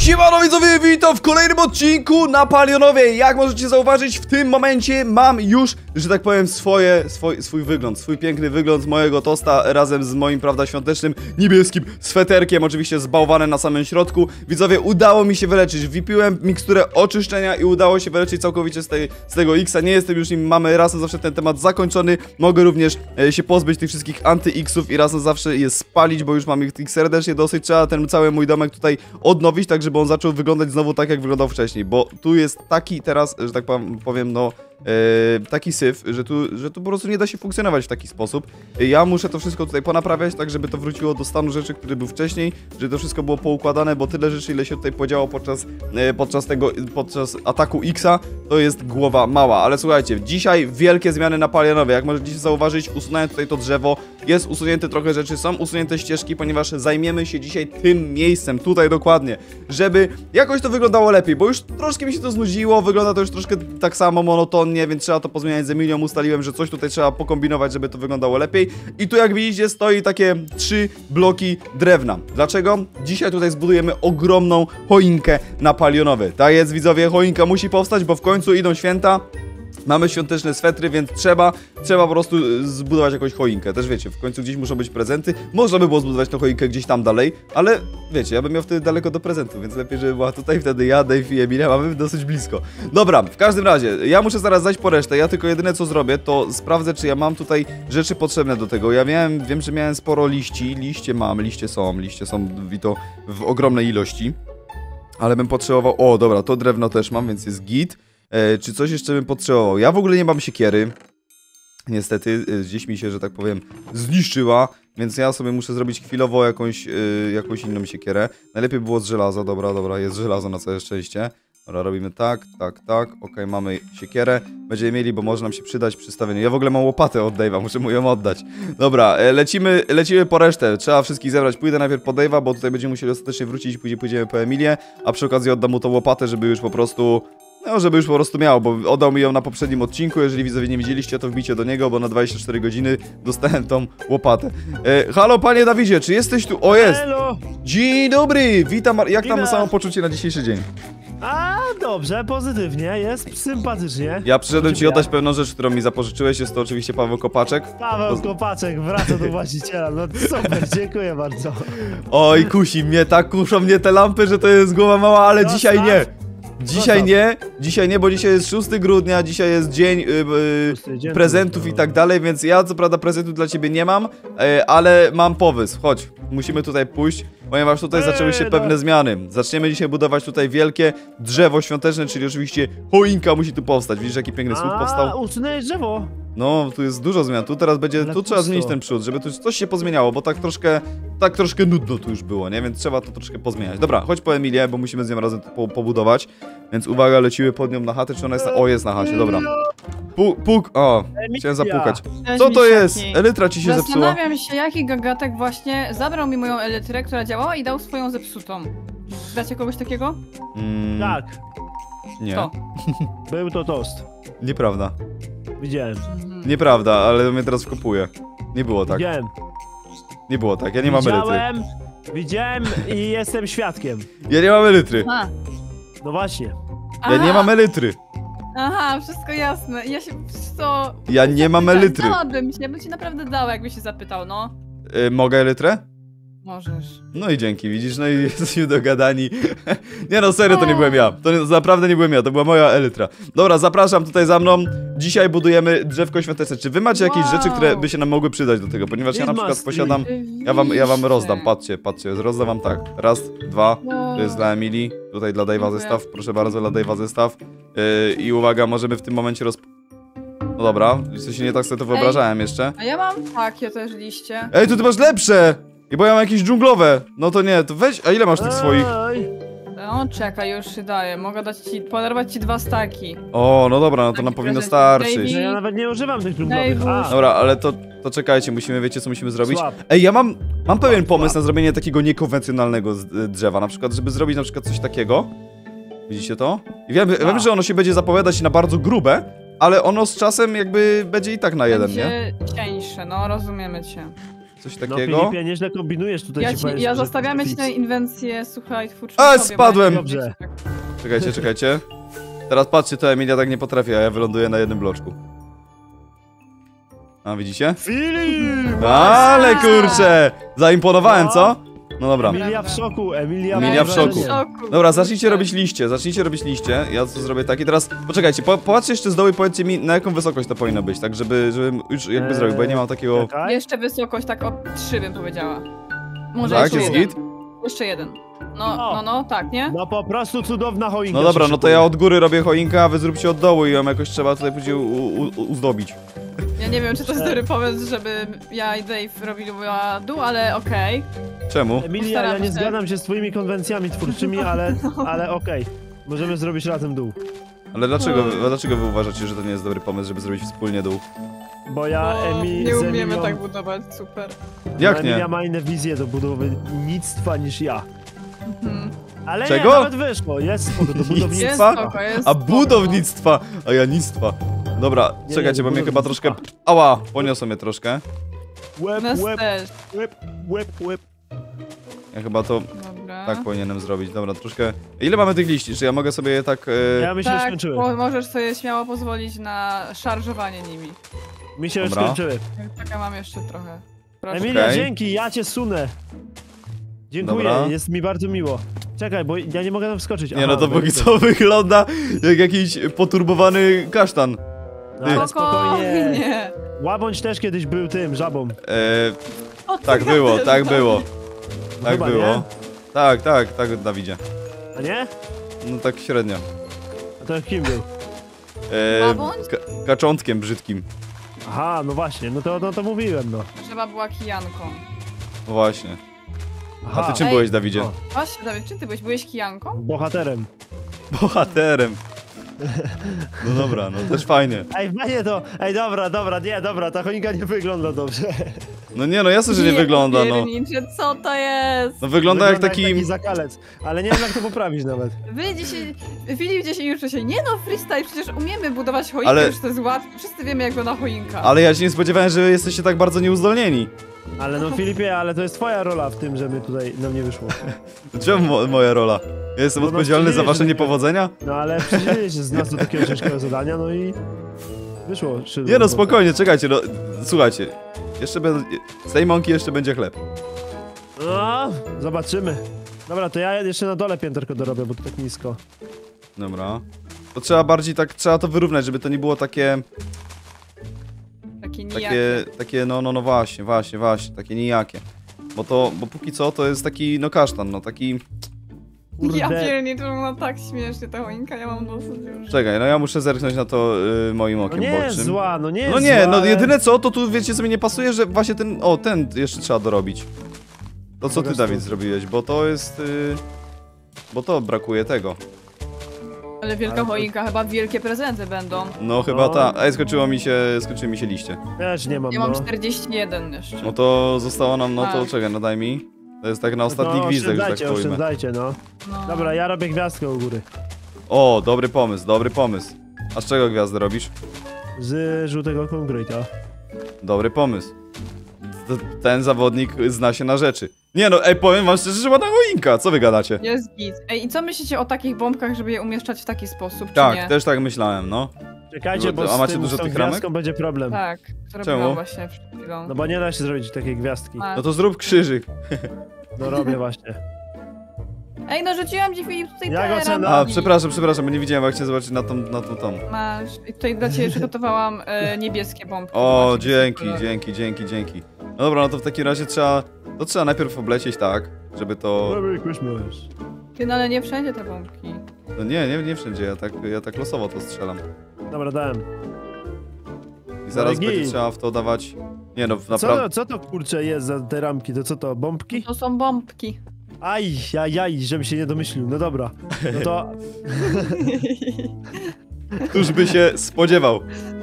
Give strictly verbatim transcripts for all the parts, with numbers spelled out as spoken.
Siemano widzowie, witam w kolejnym odcinku na Palionowie. Jak możecie zauważyć, w tym momencie mam już, że tak powiem, swoje, swój, swój wygląd, swój piękny wygląd mojego tosta razem z moim, prawda, świątecznym niebieskim sweterkiem, oczywiście z bałwanem na samym środku. Widzowie, udało mi się wyleczyć, wypiłem miksturę oczyszczenia i udało się wyleczyć całkowicie z, tej, z tego X-a. Nie jestem już nim, mamy raz na zawsze ten temat zakończony. Mogę również e, się pozbyć tych wszystkich anty-X-ów i raz na zawsze je spalić, bo już mam ich tych serdecznie dosyć. Trzeba ten cały mój domek tutaj odnowić, tak żeby on zaczął wyglądać znowu tak, jak wyglądał wcześniej, bo tu jest taki teraz, że tak powiem, no e, taki syf, że tu, że tu po prostu nie da się funkcjonować w taki sposób. Ja muszę to wszystko tutaj ponaprawiać, tak żeby to wróciło do stanu rzeczy, który był wcześniej, żeby to wszystko było poukładane, bo tyle rzeczy, ile się tutaj podziało podczas, e, podczas tego, podczas ataku X-a, to jest głowa mała. Ale słuchajcie, dzisiaj wielkie zmiany na Palionowie, jak możecie zauważyć, usunąłem tutaj to drzewo, jest usunięte trochę rzeczy, są usunięte ścieżki, ponieważ zajmiemy się dzisiaj tym miejscem, tutaj dokładnie, żeby jakoś to wyglądało lepiej, bo już troszkę mi się to znudziło, wygląda to już troszkę tak samo monotonnie, więc trzeba to pozmieniać z Emilią, ustaliłem, że coś tutaj trzeba pokombinować, żeby to wyglądało lepiej. I tu, jak widzicie, stoi takie trzy bloki drewna. Dlaczego? Dzisiaj tutaj zbudujemy ogromną choinkę na Palionowy. Tak jest, widzowie, choinka musi powstać, bo w końcu idą święta. Mamy świąteczne swetry, więc trzeba, trzeba po prostu zbudować jakąś choinkę. Też wiecie, w końcu gdzieś muszą być prezenty. Można by było zbudować tę choinkę gdzieś tam dalej, ale wiecie, ja bym miał wtedy daleko do prezentu, więc lepiej, żeby była tutaj, wtedy ja, Dave i Emilia mamy dosyć blisko. Dobra, w każdym razie, ja muszę zaraz zajść po resztę. Ja tylko jedyne co zrobię, to sprawdzę, czy ja mam tutaj rzeczy potrzebne do tego. Ja miałem, wiem, że miałem sporo liści, liście mam, liście są, liście są i to w ogromnej ilości. Ale bym potrzebował, o dobra, to drewno też mam, więc jest git. E, czy coś jeszcze bym potrzebował? Ja w ogóle nie mam siekiery. Niestety, e, gdzieś mi się, że tak powiem, zniszczyła. Więc ja sobie muszę zrobić chwilowo jakąś, e, jakąś inną siekierę. Najlepiej było z żelaza, dobra, dobra, jest żelazo na całe szczęście. Dobra, robimy tak, tak, tak, okej, mamy siekierę. Będziemy mieli, bo może nam się przydać przy stawieniu. Ja w ogóle mam łopatę od Dave'a, muszę mu ją oddać. Dobra, e, lecimy, lecimy po resztę. Trzeba wszystkich zebrać. Pójdę najpierw po Dave'a, bo tutaj będziemy musieli ostatecznie wrócić i później pójdziemy po Emilię. A przy okazji oddam mu tą łopatę, żeby już po prostu... No, żeby już po prostu miał, bo oddał mi ją na poprzednim odcinku. Jeżeli widzowie nie widzieliście, to wbicie do niego, bo na dwadzieścia cztery godziny dostałem tą łopatę. E, halo, panie Dawidzie, czy jesteś tu? O, jest! Hello. Dzień dobry! Witam, jak tam Witam. samopoczucie na dzisiejszy dzień? A, dobrze, pozytywnie, jest sympatycznie. Ja przyszedłem ci oddać pewną rzecz, którą mi zapożyczyłeś, jest to oczywiście Paweł Kopaczek. Paweł to... Kopaczek wraca do właściciela, no super, dziękuję bardzo. Oj, kusi mnie, tak kuszą mnie te lampy, że to jest głowa mała, ale Zostaw. dzisiaj nie. Dzisiaj Zostaw. nie, dzisiaj nie, bo dzisiaj jest szóstego grudnia, dzisiaj jest dzień, yy, yy, dzień prezentów i tak dalej, więc ja co prawda prezentu dla ciebie nie mam, yy, ale mam pomysł, chodź, musimy tutaj pójść, ponieważ tutaj eee, zaczęły się no. pewne zmiany. Zaczniemy dzisiaj budować tutaj wielkie drzewo świąteczne, czyli oczywiście choinka musi tu powstać. Widzisz, jaki piękny słup powstał? A, usunęłeś drzewo. No, tu jest dużo zmian, tu teraz będzie, ale tu trzeba zmienić ten przód, żeby tu coś się pozmieniało, bo tak troszkę, tak troszkę nudno tu już było, nie? Więc trzeba to troszkę pozmieniać. Dobra, chodź po Emilię, bo musimy z nią razem po, pobudować. Więc uwaga, lecimy pod nią na chatę, czy ona jest na... O, jest na chacie, dobra. Puk, puk, o, chciałem zapukać. Co to jest? Elytra ci się zepsuła. Zastanawiam się, jaki gagatek właśnie zabrał mi moją elytrę, która działała i dał swoją zepsutą. Znacie kogoś takiego? Mm, tak. Nie. To. Był to tost. Nieprawda. Widziałem. Mhm. Nieprawda, ale mnie teraz wkopuje. Nie było tak. Widziałem. Nie było tak, ja nie mam elytry. Widziałem, widziałem i jestem świadkiem. Ja nie mam elytry. A. No właśnie. Ja nie mam elytry. Aha, wszystko jasne. Ja się co. Ja nie mam elytry. Dałabym się, bym ci naprawdę dała, jakby się zapytał, no. Yy, mogę elytrę? Możesz. No i dzięki, widzisz, no i jesteśmy dogadani. Nie no, serio, to nie byłem ja. To nie, naprawdę nie byłem ja, to była moja elytra. Dobra, zapraszam tutaj za mną. Dzisiaj budujemy drzewko świąteczne. Czy wy macie jakieś wow. rzeczy, które by się nam mogły przydać do tego? Ponieważ ja na przykład posiadam... Ja wam, ja wam rozdam, patrzcie, patrzcie, rozdam wam tak. Raz, dwa, to jest dla Emilii, tutaj dla Dave'a zestaw, proszę bardzo, dla Dave'a zestaw. Yy, I uwaga, możemy w tym momencie roz... No dobra, w się nie tak sobie to wyobrażałem jeszcze. A ja mam takie też liście. Ej, to ty masz lepsze! I bo ja mam jakieś dżunglowe. No to nie, to weź, a ile masz tych swoich? No czekaj, już się daje. Mogę dać ci, podarować ci dwa staki. O, no dobra, no to nam powinno starczyć. No ja nawet nie używam tych dżunglowych. Dobra, ale to, to czekajcie, musimy, wiecie co musimy zrobić? Słab. Ej, ja mam, mam pewien Słab. pomysł na zrobienie takiego niekonwencjonalnego drzewa. Na przykład, żeby zrobić na przykład coś takiego. Widzicie to? I wiem, wiem, że ono się będzie zapowiadać na bardzo grube, ale ono z czasem jakby będzie i tak na jeden, będzie nie? cieńsze, no rozumiemy cię. coś No takiego. Filipie, nieźle kombinujesz tutaj. Ja, ci ci, powiem, ja że zostawiamy ci fix. tę inwencję, słuchaj, twórczą. A, sobie, spadłem! bo- Dobrze. Czekajcie, czekajcie. Teraz patrzcie, to Emilia tak nie potrafi, a ja wyląduję na jednym bloczku. A, widzicie? Filip! Ale kurczę! Zaimponowałem, No. co? No dobra. Emilia w szoku, Emilia, Emilia ma w szoku. wrażenie. szoku. Dobra, zacznijcie robić liście, zacznijcie robić liście. Ja to zrobię tak i teraz. Poczekajcie, po, popatrzcie jeszcze z dołu i powiedzcie mi, na jaką wysokość to powinno być, tak żeby, żebym już jakby Eee, zrobił, bo ja nie mam takiego. Czekaj. Jeszcze wysokość tak o trzy bym powiedziała. Może Tak, jeszcze jest jeden. git? Jeszcze jeden. No, O. no, no, tak, nie? No po prostu cudowna choinka. No dobra, się no to szykuje. ja od góry robię choinkę, a wy zróbcie od dołu i ją jakoś trzeba tutaj później u, u, u, uzdobić. Ja nie wiem, czy to jest dobry pomysł, żeby ja i Dave robili dół, ale okej. Czemu? Emilia, ja Postaram nie się. zgadzam się z twoimi konwencjami twórczymi, ale, ale okej. Możemy zrobić razem dół. Ale dlaczego, wy- dlaczego wy uważacie, że to nie jest dobry pomysł, żeby zrobić wspólnie dół? Bo ja Bo Emi, nie z umiemy Emilią, tak budować, super. Jak no, nie? Emilia ma inne wizje do budownictwa niż ja. Mhm. Ale Czego? nie, nawet wyszło, jest spoko, do Jest budownictwa. spoko, jest A spoko. budownictwa, a ja nictwa. Dobra, Nie, czekajcie, nie, bo mnie chyba budownictwa. troszkę... Ała, poniosło mnie troszkę. Łeb, Nas łeb, też. łeb, łeb, łeb. Ja chyba to Dobra. tak powinienem zrobić. Dobra, troszkę... Ile mamy tych liści? Czy ja mogę sobie je tak... E... Ja mi się już Tak, skończyły. mo- możesz sobie śmiało pozwolić na szarżowanie nimi. Mi się już Dobra. skończyły. Czekaj, mam jeszcze trochę. Proszę. Emilia, Okej. dzięki, ja cię sunę. Dziękuję, Dobra. jest mi bardzo miło. Czekaj, bo ja nie mogę tam wskoczyć. Nie no, Aha, to póki będę- co wygląda jak jakiś poturbowany kasztan. No, ale spokojnie. Spokojnie. Łabądź też kiedyś był tym, żabą. E... O, Tak co było, ja tak też było. mam? Tak Chyba było. nie? Tak, tak, tak, Dawidzie. A nie? No tak średnio. A to kim był? E... Babądź? Ka kaczątkiem brzydkim. Aha, no właśnie, no to, no to mówiłem, no. Trzeba była kijanką. No właśnie. A Aha, ty czym Ej. byłeś, Dawidzie? O, Właśnie, Dawid, czy ty byłeś? Byłeś kijanką? bohaterem. Bohaterem. No dobra, no też fajnie. Ej, fajnie to, ej, dobra, dobra, nie, dobra, ta choinka nie wygląda dobrze. No nie no, jasne, że nie wygląda, no. piernicze, co to jest? No wygląda jak taki... taki zakalec, ale nie wiem jak to poprawić nawet. Wy dzisiaj, Filip dzisiaj już się, nie no, freestyle, przecież umiemy budować choinkę, Ale- już to jest łatwe, wszyscy wiemy jak wygląda choinka. Ale ja się nie spodziewałem, że jesteście tak bardzo nieuzdolnieni. Ale no Filipie, ale to jest twoja rola w tym, żeby tutaj nam nie wyszło. Czemu mo moja rola? Ja jestem No, no, odpowiedzialny za przyjdziesz, wasze że- niepowodzenia? No ale przyjęliście z nas do takiego ciężkiego zadania, no i wyszło. szydło. Nie no, spokojnie, czekajcie, no... Słuchajcie. Jeszcze będę... Z tej mąki jeszcze będzie chleb. No, zobaczymy. Dobra, to ja jeszcze na dole pięterko dorobię, bo to tak nisko. Dobra. To trzeba bardziej tak... Trzeba to wyrównać, żeby to nie było takie... Takie nijakie. Takie... Takie, no, no, no właśnie, właśnie, właśnie. Takie nijakie. Bo to... Bo póki co to jest taki, no kasztan, no taki... Kurde. Ja pierniczę, to wygląda tak śmiesznie ta choinka, ja mam dosyć już. Czekaj, no ja muszę zerknąć na to y, moim No okiem nie jest bocznym. zła, no nie jest No nie, zła, no ale... jedyne co, to tu wiecie co mi nie pasuje, że właśnie ten... O, ten jeszcze trzeba dorobić. To co ty, Mogę Dawid, stąd. zrobiłeś, bo to jest... Y... Bo to brakuje tego. Ale wielka Ale to- choinka, chyba wielkie prezenty będą. No chyba ta... Ej, skończyło mi się... Skończyły mi się liście. Też nie mam, Ja mam no. czterdzieści jeden jeszcze. No to zostało nam, no to Tak. czekaj, no daj mi. To jest tak na ostatni no, gwizdek, że tak oszczędzajcie, powiem. oszczędzajcie, no. No. Dobra, ja robię gwiazdkę u góry. O, dobry pomysł, dobry pomysł. A z czego gwiazdę robisz? Z żółtego konkreta. Dobry pomysł. T- Ten zawodnik zna się na rzeczy. Nie no, ej, powiem wam szczerze, że ładna choinka, co wy gadacie? Jest git. Ej, i co myślicie o takich bombkach, żeby je umieszczać w taki sposób, czy Tak, nie? też tak myślałem, no. Czekajcie, No, bo a z, macie tym, dużo z tą tych ramek? gwiazdką będzie problem. Tak, Czemu? zrobiłam właśnie przed chwilą. No bo nie da się zrobić takiej gwiazdki. A. No to zrób krzyżyk. No robię właśnie. Ej, no rzuciłam ci, Filip, tutaj Jak te ocena? A, ramki. przepraszam, przepraszam, bo nie widziałem, jak chciałem zobaczyć na tą, na tą, tą. Masz. I tutaj dla ciebie przygotowałam e, niebieskie bombki. O, Zobaczcie, dzięki, kolor. dzięki, dzięki, dzięki. No dobra, no to w takim razie trzeba... To trzeba najpierw oblecieć tak, żeby to... Merry Christmas. Ty, no ale nie wszędzie te bombki. No nie, nie, nie wszędzie, ja tak, ja tak losowo to strzelam. Dobra, dałem. I zaraz Ale będzie git. trzeba w to dawać... Nie no, Co, naprawdę... to- co to kurczę jest za te ramki? To co to, bombki? To są bombki. Aj, aj, aj, żebym się nie domyślił. No dobra. No to... Któż by się spodziewał?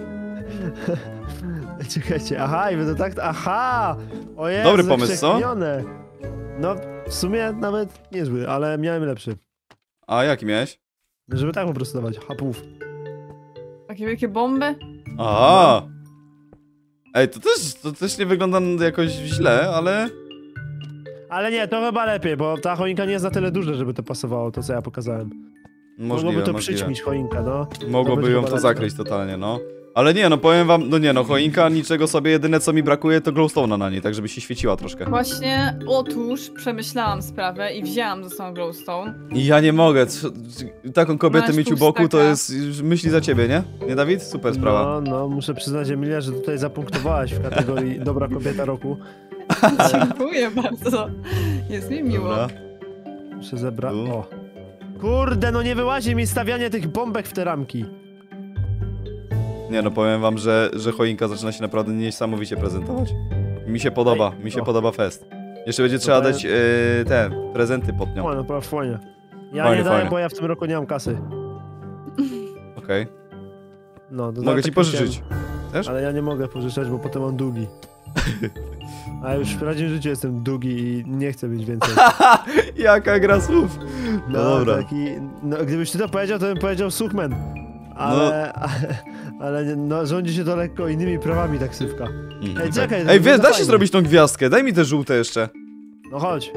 Czekajcie, aha, i będę tak... Aha! O Jezu, Dobry pomysł, co? przekminione. No, w sumie nawet niezły, ale miałem lepszy. A jaki miałeś? Żeby tak po prostu dawać, hapów. Takie wielkie bomby? A, Ej, to też, to też nie wygląda jakoś źle, ale... Ale nie, to chyba lepiej, bo ta choinka nie jest na tyle duża, żeby to pasowało, to co ja pokazałem. Możliwe, Mogłoby to możliwe. przyćmić choinka, no. Mogłoby będzie ją chyba to lepsze. zakryć totalnie, no. Ale nie, no powiem wam, no nie no, choinka, niczego sobie, jedyne co mi brakuje to glowstone'a na niej, tak żeby się świeciła troszkę. Właśnie, otóż przemyślałam sprawę i wzięłam ze sobą glowstone. I ja nie mogę, co- taką kobietę Masz mieć u boku to pustaka. jest już myśli za ciebie, nie? Nie, Dawid? Super sprawa. No, no, muszę przyznać, Emilia, że tutaj zapunktowałaś w kategorii dobra kobieta roku. Dziękuję bardzo. Jest mi miło. Dobra. Muszę zebrać. Tu. O. Kurde, no nie wyłazi mi stawianie tych bombek w te ramki. Nie no, powiem wam, że, że choinka zaczyna się naprawdę niesamowicie prezentować. Mi się podoba, Ej, mi się o. podoba fest. Jeszcze będzie trzeba to dać jest- yy, te prezenty pod nią. O, no prawie fajnie. Ja Fajnie, nie daję, fajnie. bo ja w tym roku nie mam kasy. Okej. No, Mogę dodatek ci pożyczyć. chciałem, Też? Ale ja nie mogę pożyczać, bo potem mam długi. A już w prawdziwym życiu jestem długi i nie chcę mieć więcej. Jaka gra słów. No, dobra. Taki, no, gdybyś ty to powiedział, to bym powiedział Suchman. Ale, No. ale nie- no, rządzi się to lekko innymi prawami taksywka. Mm, Ej, tak. czekaj, to Ej, wygląda wiesz, da się fajnie. zrobić tą gwiazdkę, daj mi te żółte jeszcze. No chodź.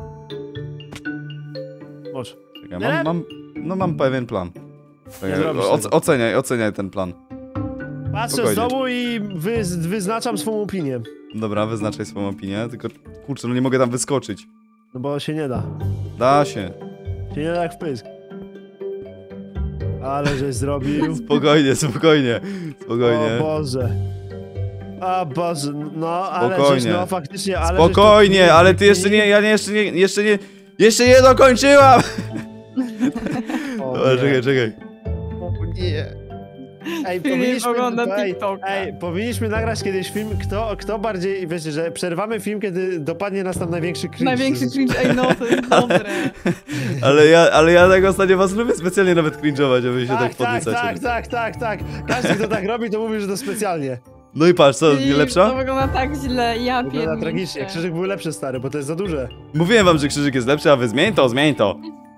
Może. Czekaj, Nie? mam, mam, no mam pewien plan. Czekaj, zrobisz oc tego. oceniaj, oceniaj ten plan. Patrzę Spokojnie. z dołu i wy, wyznaczam swą opinię. Dobra, wyznaczaj swoją opinię, tylko kurczę, no nie mogę tam wyskoczyć. No bo się nie da. Da się. Się nie da jak w pysk. Ale żeś zrobił. Spokojnie, spokojnie, O spokojnie. Boże. A Boże, no ale Spokojnie. żeś, no faktycznie, ale żeś to- Spokojnie, ale ty jeszcze nie, ja nie, jeszcze nie, jeszcze nie, jeszcze nie dokończyłam! O, Dobra, nie. czekaj, czekaj. O nie. Ej, Filip powinniśmy, ogląda ej, TikToka. ej, powinniśmy nagrać kiedyś film, kto, kto bardziej, wiecie, że przerwamy film, kiedy dopadnie nas tam największy cringe. Największy cringe, ej no, to jest dobre. Ale ja, ale ja tak ostatnio was lubię specjalnie nawet cringe'ować, aby się tak, Tak, tak, podniecacie. tak, tak, tak, tak. Każdy, kto tak robi, to mówi, że to specjalnie. No i patrz, co, nie Filip, lepsza? To wygląda tak źle, ja Wygląda pierdolę. tragicznie. Krzyżyk był lepszy, stary, bo to jest za duże. Mówiłem wam, że krzyżyk jest lepszy, a wy zmień to, zmień to.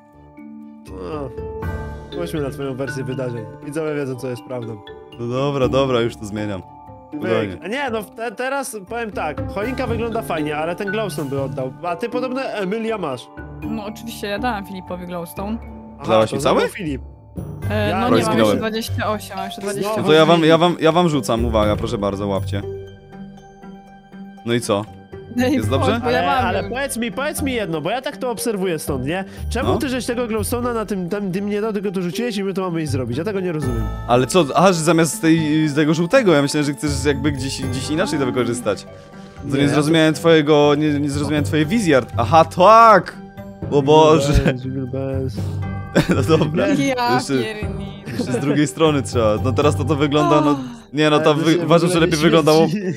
No. Spójrzmy na twoją wersję wydarzeń. Widzowie wiedzą, co jest prawdą. No dobra, dobra, już to zmieniam. Spokojnie. Wyk. Nie, no te, teraz powiem tak, choinka wygląda fajnie, ale ten glowstone by oddał. A ty podobno Emilia masz. No oczywiście, ja dałem Filipowi glowstone. Aha, Dałaś to mi cały? znowu Filip. E, Ja no Oj, nie, mam zginąłem. jeszcze dwadzieścia osiem, mam jeszcze dwadzieścia osiem. No to ja wam, ja wam, ja wam rzucam, uwaga, proszę bardzo, łapcie. No i co? Ej, jest dobrze? chodź, bo ja Ale, mam ale już. powiedz mi, powiedz mi jedno, bo ja tak to obserwuję stąd, nie? Czemu No. ty żeś tego glowstone'a na tym, tym dym nie dał, tylko to rzuciłeś i my to mamy iść zrobić? Ja tego nie rozumiem. Ale co, aha, że zamiast tej, z tego żółtego, ja myślałem, że chcesz jakby gdzieś, gdzieś inaczej to wykorzystać. To nie, Nie, zrozumiałem twojego, nie, nie zrozumiałem twojej wizji, Art. Aha, tak! O Boże, Jingle bells. no dobra. Ja Jeszcze, pierniczę. jeszcze z drugiej strony trzeba, no teraz to to wygląda, no... Nie no, to Ale to wy, się w uważam, ogóle że lepiej nie wyglądało... świeci.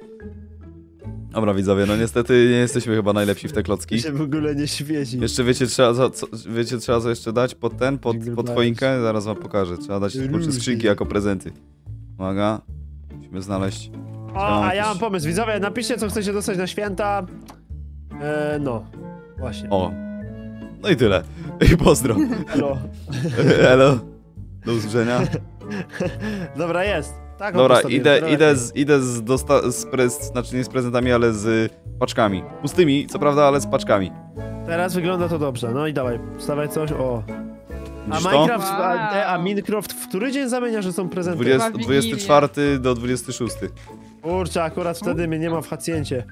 Dobra widzowie, no niestety nie jesteśmy chyba najlepsi w te klocki. się w ogóle nie świeci. Jeszcze wiecie trzeba, co, co, wiecie trzeba co jeszcze dać pod ten, pod, Jingle pod bells. choinkę? Zaraz wam pokażę, trzeba dać kurczę Ludzie. skrzynki jako prezenty. Uwaga, musimy znaleźć... O, a ja jakieś- mam pomysł. Widzowie, napiszcie, co chcecie dostać na święta. E, no, właśnie. O, no i tyle. I pozdro. Elo. Elo. Do usłyszenia. Dobra, jest. Tak, Dobra, postawiłem, idę, teraz idę, lepiej. z, idę z, dosta- z prez, znaczy nie z prezentami, ale z paczkami. Pustymi, co prawda, ale z paczkami. Teraz wygląda to dobrze. No i dawaj, wstawaj coś. O. A Widzisz to? Minecraft, a, Wow. e, a Minecraft w który dzień zamienia, że są prezenty? dwudziesty, Wigilię. dwudziesty czwarty do dwudziestego szóstego. Kurczę, akurat wtedy mnie nie ma w hacjencie.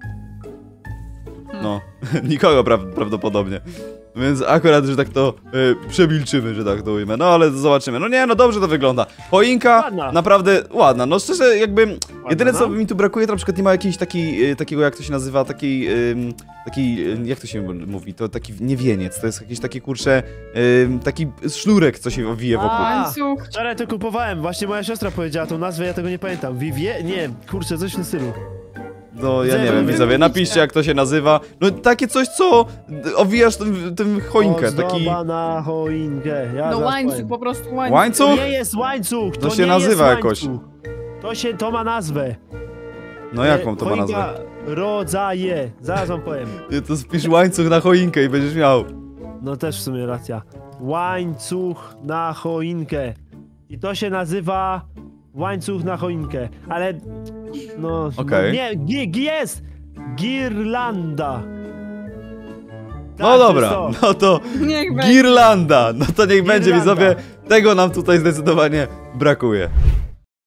No, nikogo pra prawdopodobnie. Więc akurat, że tak to e, przemilczymy, że tak to ujmę. No ale zobaczymy. No nie, no dobrze to wygląda. Choinka Ładna. naprawdę ładna. No szczerze, jakby jedyne co no. mi tu brakuje, to na przykład nie ma jakiejś takiej, e, takiego jak to się nazywa, takiej, ym, taki, e, jak to się mówi, to taki nie wieniec, to jest jakiś taki kurczę, ym, taki sznurek, co się owije wokół. A. Łańcuch. Wczoraj to kupowałem, właśnie moja siostra powiedziała tą nazwę, ja tego nie pamiętam. Vivie? Nie, kurczę, coś w tym stylu. No ja nie Widzę, wiem, wy widzowie, mówicie. napiszcie jak to się nazywa. No takie coś, co d- owijasz tym, tym choinkę, taki... Ozdoba na choinkę. Ja No zaraz łańcuch, powiem. po prostu łańcuch. Łańcuch? To nie jest łańcuch, to, To się nie nazywa jest jakoś. łańcuch. To się, to ma nazwę. No jaką to ma Choinka nazwę? rodzaje. Zaraz wam powiem. Nie, to wpisz łańcuch na choinkę i będziesz miał. No też w sumie racja. Łańcuch na choinkę. I to się nazywa łańcuch na choinkę. Ale No, Okej. no nie, gi, gi jest! Girlanda. Tak, No to dobra, jest to. no to Niech będzie. Girlanda. No to niech będzie, Girlanda. widzowie. Tego nam tutaj zdecydowanie brakuje.